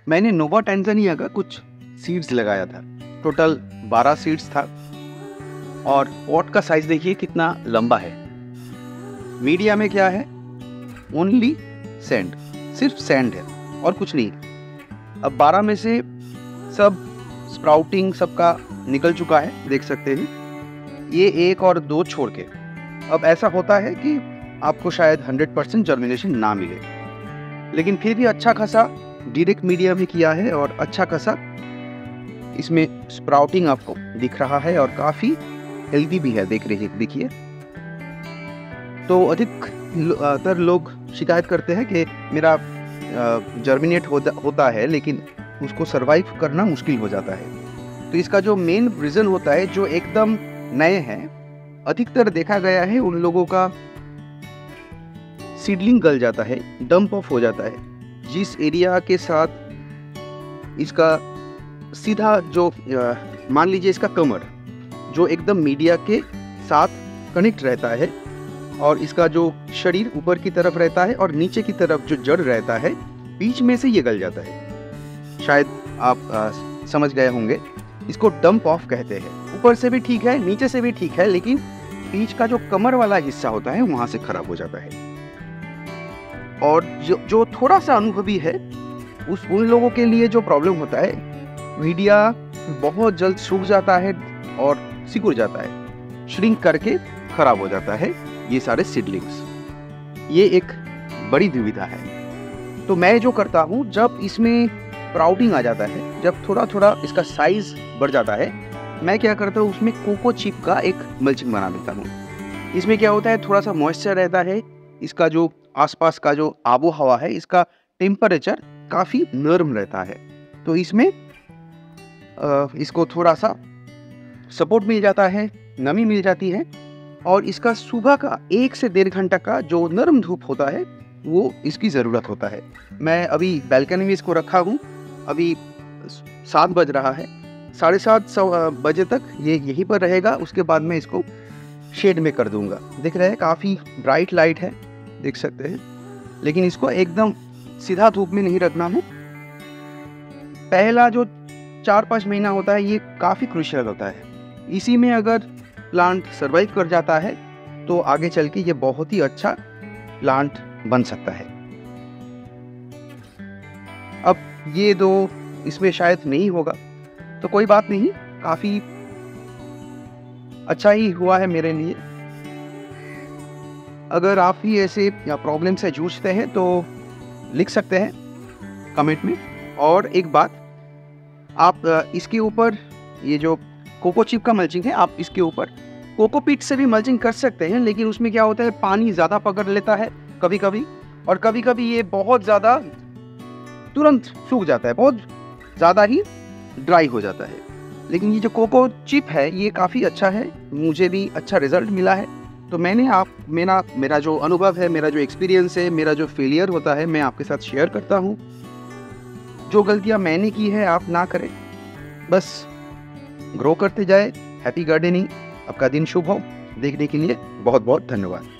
मैंने नोवा टैंजानिया का कुछ सीड्स लगाया था। टोटल 12 सीड्स था और पॉट का साइज देखिए कितना लंबा है। मीडिया में क्या है, ओनली सैंड, सिर्फ सैंड है और कुछ नहीं। अब 12 में से सब स्प्राउटिंग सबका निकल चुका है, देख सकते हैं। ये 1 और 2 छोड़ के। अब ऐसा होता है कि आपको शायद 100% जर्मिनेशन ना मिले, लेकिन फिर भी अच्छा खासा डायरेक्ट मीडिया में किया है और अच्छा खासा इसमें स्प्राउटिंग आपको दिख रहा है और काफ़ी हेल्दी भी है, देखिए। तो अधिकतर लोग शिकायत करते हैं कि मेरा जर्मिनेट होता है लेकिन उसको सरवाइव करना मुश्किल हो जाता है। तो इसका जो मेन रीज़न होता है, जो एकदम नए हैं, अधिकतर देखा गया है उन लोगों का सीडलिंग गल जाता है, डंप ऑफ हो जाता है। जिस एरिया के साथ इसका सीधा जो मान लीजिए इसका कमर जो एकदम मीडिया के साथ कनेक्ट रहता है और इसका जो शरीर ऊपर की तरफ रहता है और नीचे की तरफ जो जड़ रहता है, बीच में से ये गल जाता है। शायद आप समझ गए होंगे। इसको डंप ऑफ कहते हैं। ऊपर से भी ठीक है, नीचे से भी ठीक है, लेकिन बीच का जो कमर वाला हिस्सा होता है वहां से खराब हो जाता है। और जो थोड़ा सा अनुभवी है उन लोगों के लिए जो प्रॉब्लम होता है, मीडिया बहुत जल्द सूख जाता है और सिकुड़ जाता है, श्रिंक करके खराब हो जाता है ये सारे सीडलिंग्स। ये एक बड़ी दुविधा है। तो मैं जो करता हूँ, जब इसमें स्प्राउटिंग आ जाता है, जब थोड़ा थोड़ा इसका साइज बढ़ जाता है, मैं क्या करता हूँ उसमें कोको चिप का एक मल्चिंग बना देता हूँ। इसमें क्या होता है, थोड़ा सा मॉइस्चर रहता है, इसका जो आसपास का जो आबो हवा है, इसका टेम्परेचर काफ़ी नर्म रहता है। तो इसमें इसको थोड़ा सा सपोर्ट मिल जाता है, नमी मिल जाती है और इसका सुबह का 1 से 1.5 घंटा का जो नरम धूप होता है वो इसकी ज़रूरत होता है। मैं अभी बालकनी में इसको रखा हूँ। अभी 7 बज रहा है, 7:30 बजे तक ये यहीं पर रहेगा। उसके बाद मैं इसको शेड में कर दूंगा। दिख रहा है काफ़ी ब्राइट लाइट है, देख सकते हैं। लेकिन इसको एकदम सीधा धूप में नहीं रखना है। पहला जो 4-5 महीना होता है ये काफ़ी क्रूशियल होता है। इसी में अगर प्लांट सर्वाइव कर जाता है तो आगे चल के ये बहुत ही अच्छा प्लांट बन सकता है। अब ये 2 इसमें शायद नहीं होगा तो कोई बात नहीं, काफ़ी अच्छा ही हुआ है मेरे लिए। अगर आप भी ऐसे प्रॉब्लम से जूझते हैं तो लिख सकते हैं कमेंट में। और एक बात, आप इसके ऊपर ये जो कोको चिप का मल्चिंग है, आप इसके ऊपर कोकोपीट से भी मल्चिंग कर सकते हैं, लेकिन उसमें क्या होता है, पानी ज़्यादा पकड़ लेता है कभी कभी, और कभी कभी ये बहुत ज़्यादा तुरंत सूख जाता है, बहुत ज़्यादा ही ड्राई हो जाता है। लेकिन ये जो कोको चिप है ये काफ़ी अच्छा है, मुझे भी अच्छा रिजल्ट मिला है। तो मेरा जो अनुभव है, मेरा जो एक्सपीरियंस है, मेरा जो फेलियर होता है, मैं आपके साथ शेयर करता हूँ। जो गलतियाँ मैंने की है आप ना करें, बस ग्रो करते जाए। Happy gardening. आपका दिन शुभ हो। देखने के लिए बहुत बहुत धन्यवाद।